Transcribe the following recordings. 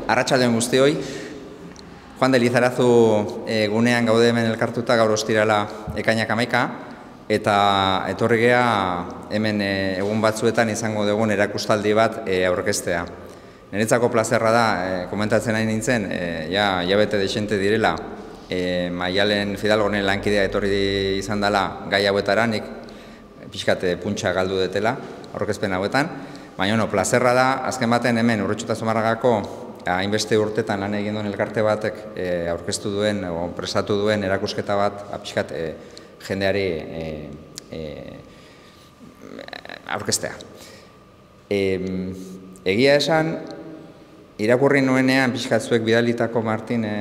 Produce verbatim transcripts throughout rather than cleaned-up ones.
arratsaldeon guztioi, Juan de Lizarazu e, gunean gaude hemen elkartuta gaur ostirala ekainak hamaika, eta etorri gea hemen e, egun batzuetan izango dugun erakustaldi bat e, aurkeztea. Niretzako plazerra da, e, komentatzen nahi nintzen, e, ja jabete desente direla, e, Maialen Fidalgonen lankidea etorri izan dela gai hauetara, nik pixkate puntxa galdu detela aurkezpen hauetan, baina no, plazerra da, azken baten hemen Urretxu eta Zumarragako hainbeste urtetan lan egin duen elkarte batek e, aurkeztu duen, o, prestatu duen erakusketa bat, pixkat e, jendeari e, e, aurkeztea. E, egia esan, irakurri nuenean pixkat zuek bidalitako Martin e,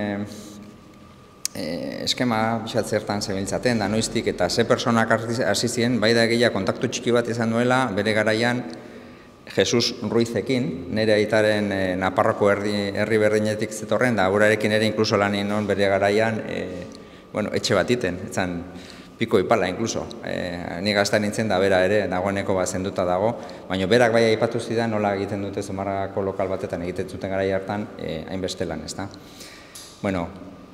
e, eskema pixkat zertan zebiltzaten, da noiztik eta ze personak hasi ziren, bai da egia kontaktu txiki bat izan duela, bere garaian Jesus Ruizekin, nire aitaren e, Naparroko herri, herri berdinetik zetorren, da urarekin ere inkluso lan egin non bere garaian e, bueno, etxe bat iten, etzan piko ipala inkluso. E, ni gazta nintzen da bera ere, dagoeneko bat zenduta dago, baina berak bai aipatu zidan nola egiten dute Zumarragako lokal batetan egiten zuten garai hartan e, hainbeste lan, ezta. Bueno,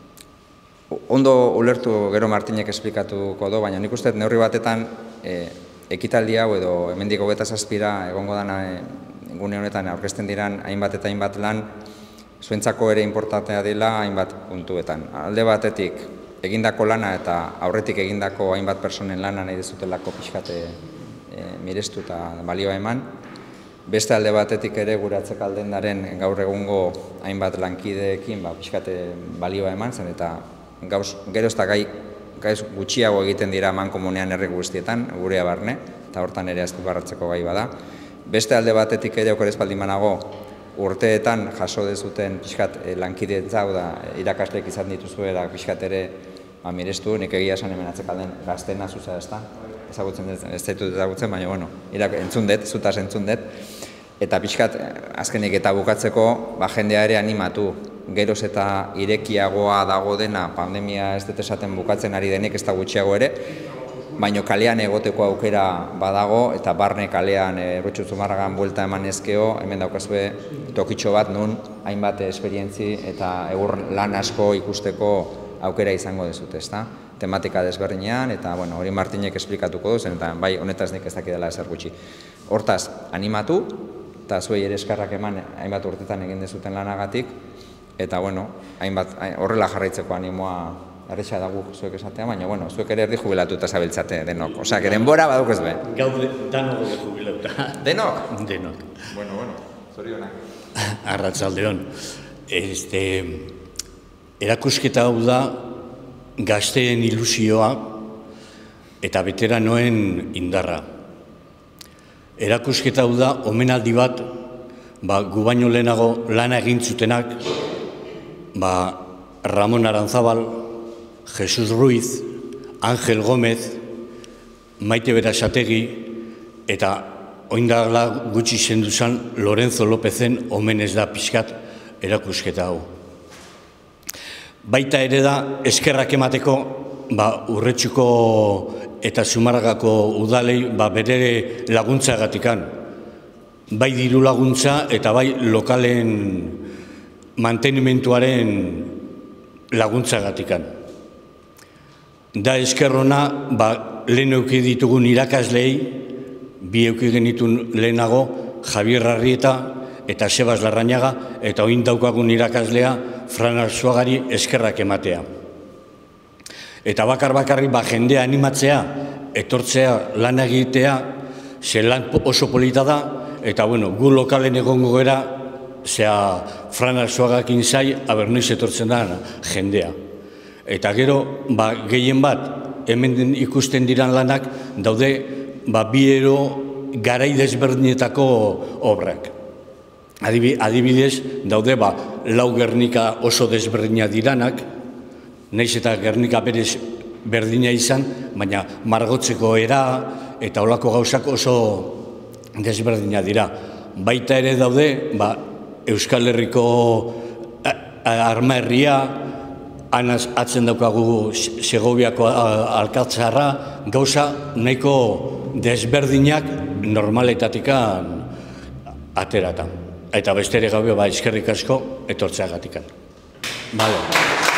ondo ulertu gero Martinek esplikatuko do, baina nik uste neurri batetan e, ekitaldi hau edo hemendik hogeita zazpira egongo dana gune honetan aurkezten diran hainbat eta hainbat lan zuentzako ere inportantea dela hainbat puntuetan. Alde batetik egindako lana eta aurretik egindako hainbat personen lana nahi dezutelako pixkate e, mirestu eta balioa eman. Beste alde batetik ere gure atzekaldendaren gaur egungo hainbat lankideekin ba, pixkate balioa eman zen eta gauz, gero ez da gai gaiz gutxiago egiten dira mankomunean herri guztietan, gurea barne, eta hortan ere azpimarratzeko gai bada. Beste alde batetik ere oker espaldin banago, urteetan jaso dezuten pixkat e, lankidetza, da irakasleek izan dituzuela pixkat ere ba, mirestu, nik egia esan hemen atzekalden gaztena zuza ez da, ezagutzen ez zaitut ezagutzen, baina bueno, irak, entzun dut, zutaz entzun dut, eta pixkat azkenik eta bukatzeko ba, jendea ere animatu, geroz eta irekiagoa dago dena, pandemia ez dut esaten bukatzen ari denik ez da gutxiago ere, baina kalean egoteko aukera badago, eta barne kalean Urretxu Zumarragan buelta eman ezkeo, hemen daukazue tokitxo bat nun hainbat esperientzi eta egur lan asko ikusteko aukera izango dezute, ezta? Tematika desberdinean, eta bueno, hori Martinek esplikatuko duzen, eta bai, honetaz nik ez dakidala ezer gutxi. Hortaz, animatu, eta zuei ere eskarrak eman hainbat urtetan egin dezuten lanagatik, eta bueno, hainbat horrela jarraitzeko animoa erresa dago zuek esatea, baina bueno, zuek ere erdi jubilatuta zabiltzate denok. Osea, que denbora baduk ez be. Gaude danok gaude jubilatuta. Denok? Denok. Bueno, bueno, zorionak. Arratsaldeon. Este, erakusketa hau da gazteen ilusioa eta veteranoen indarra. Erakusketa hau da omenaldi bat ba, gu baino lehenago lana egin zutenak ba, Ramon Aranzabal, Jesus Ruiz, Ángel Gómez, Maite Berasategi eta oindala gutxi zenduzan Lorenzo Lopezen omenez da pixkat erakusketa hau. Baita ere da eskerrak emateko ba, Urretxuko eta Zumarragako udalei ba, bere laguntzagatikan. Bai diru laguntza eta bai lokalen mantenimentuaren laguntzagatikan. Da eskerrona, ba, lehen euki ditugun irakaslei, bi euki genitun lehenago, Javier Arrieta eta Sebas Larrañaga, eta oin daukagun irakaslea, Fran Arzuagari eskerrak ematea. Eta bakar-bakarri ba, jendea animatzea, etortzea lan egitea, ze lan oso polita da, eta bueno, gu lokalen egongo gera, zea Fran Arzuagakin zai, abernoiz etortzen da jendea. Eta gero, ba, gehien bat, hemen ikusten diran lanak, daude ba, biero garai desberdinetako obrak. Adibidez, daude ba, lau Gernika oso desberdina diranak, nahiz eta Gernika berez berdina izan, baina margotzeko era eta olako gauzak oso desberdina dira. Baita ere daude, ba, Euskal Herriko arma herria, anaz atzen daukagu Segoviako alkatzarra, gauza nahiko desberdinak normaletatika ateratan. eta bestere gabe ba eskerrik asko etortzeagatikan. Vale.